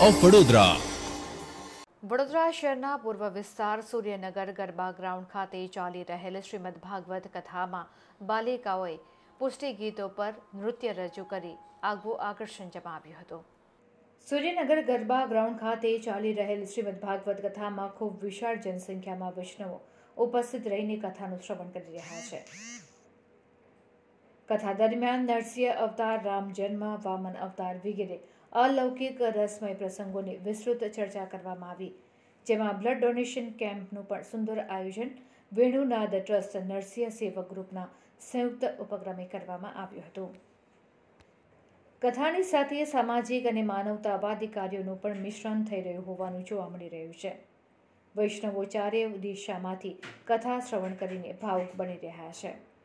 Of Vadodara. Vadodara શહેરના પૂર્વ વિસ્તાર સૂર્યનગર ગરબા ગ્રાઉન્ડ ખાતે ચાલી રહેલ શ્રીમદ ભાગવત કથામાં બાલિકાઓએ પુષ્ટિ ગીતો પર નૃત્ય રજૂ કરી આગવું આકર્ષણ જમાવ્યું હતું. સૂર્યનગર ગરબા ગ્રાઉન્ડ ખાતે ચાલી રહેલ શ્રીમદ ભાગવત કથામાં ખૂબ વિશાળ જનસંખ્યામાં વૈષ્ણવો ઉપસ્થિત રહીને કથાનું શ્રવણ કરી રહ્યા છે. કથા દરમિયાન નરસિંહ અવતાર, રામ જન્મ, વામન અવતાર વગેરે અલૌકિક રસમય પ્રસંગોની વિસ્તૃત ચર્ચા કરવામાં આવી, જેમાં બ્લડ ડોનેશન કેમ્પનું પણ સુંદર આયોજન વેણુનાદ ટ્રસ્ટ નરસિંહ સેવક ગ્રુપના સંયુક્ત ઉપક્રમે કરવામાં આવ્યું હતું. કથાની સાથે સામાજિક અને માનવતાવાદી કાર્યોનું પણ મિશ્રણ થઈ રહ્યું હોવાનું જોવા મળી રહ્યું છે. વૈષ્ણવો ચારે દિશામાંથી કથા શ્રવણ કરીને ભાવુક બની રહ્યા છે.